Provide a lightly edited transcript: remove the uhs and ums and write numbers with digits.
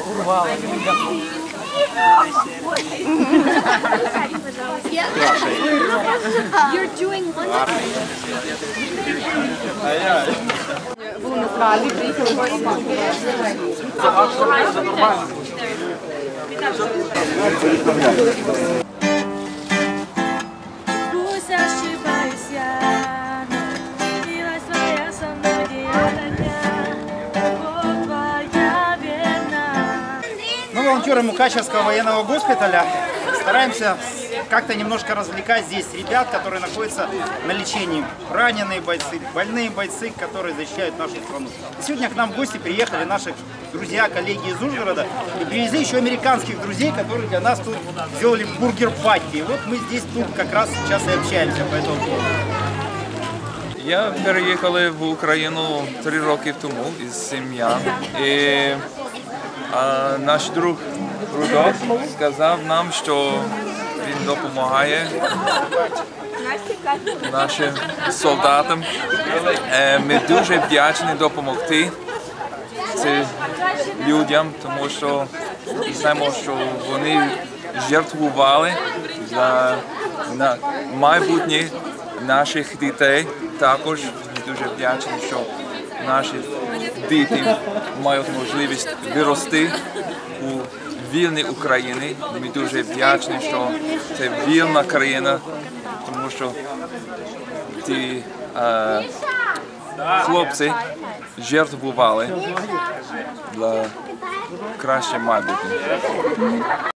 урвала. You're doing one. Були на свадьбі, приїхали Пусть ошибаюсь я, но милость твоя со мной деяния, любовь твоя верна. Мы, волонтеры Мукачевского военного госпиталя, стараемся как-то немножко развлекать здесь ребят, которые находятся на лечении. Раненые бойцы, больные бойцы, которые защищают нашу страну. И сегодня к нам в гости приехали наши друзья, коллеги из Ужгорода и привезли еще американских друзей, которые для нас тут сделали бургер-пати. И вот мы здесь тут как раз сейчас и общаемся по этому поводу. Я переїхали в Україну 3 роки тому із сім'я. І наш друг Рудольф сказав нам, що він допомагає нашим солдатам. Ми дуже вдячні допомогти цим людям, тому що знаємо, що вони жертвували за майбутнє наших дітей. Також дуже вдячні, що наші діти мають можливість вирости у вільній Україні. Ми дуже вдячні, що це вільна країна, тому що ті хлопці жертвували для кращого майбутнього.